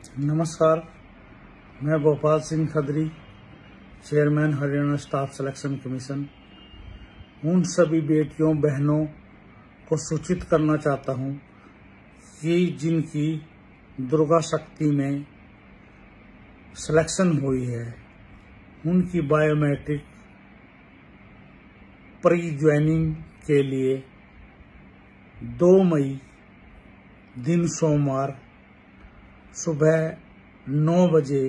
नमस्कार, मैं Bhopal Singh Khadri, chairman Haryana staff selection commission, उन सभी बेटियों बहनों को सूचित करना चाहता हूं कि जिनकी दुर्गा शक्ति में सिलेक्शन हुई है, उनकी बायोमेट्रिक प्री ज्वाइनिंग के लिए 2 मई दिन सोमवार सुबह 9 बजे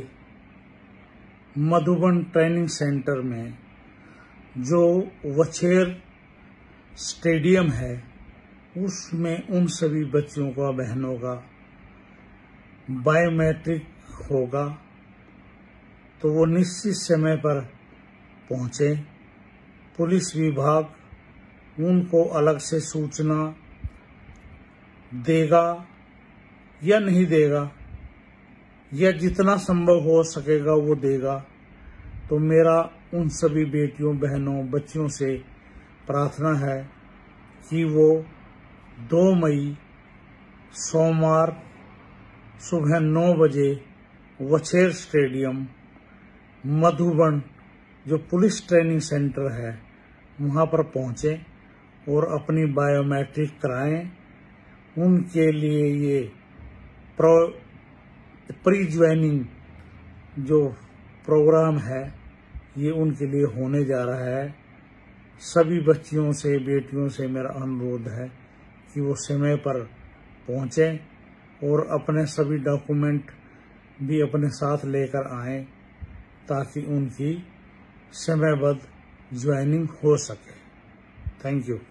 मधुबन ट्रेनिंग सेंटर में, जो वछेर स्टेडियम है, उसमें उन सभी बच्चियों का, बहनों का बायोमेट्रिक होगा। तो वो निश्चित समय पर पहुंचे। पुलिस विभाग उनको अलग से सूचना देगा या नहीं देगा, या जितना संभव हो सकेगा वो देगा। तो मेरा उन सभी बेटियों, बहनों, बच्चियों से प्रार्थना है कि वो 2 मई सोमवार सुबह 9 बजे वछेर स्टेडियम मधुबन, जो पुलिस ट्रेनिंग सेंटर है, वहां पर पहुंचे और अपनी बायोमेट्रिक कराएं। उनके लिए ये प्री ज्वाइनिंग जो प्रोग्राम है, ये उनके लिए होने जा रहा है। सभी बच्चियों से, बेटियों से मेरा अनुरोध है कि वो समय पर पहुंचें और अपने सभी डॉक्यूमेंट भी अपने साथ लेकर आएं, ताकि उनकी समयबद्ध ज्वाइनिंग हो सके। Thank you.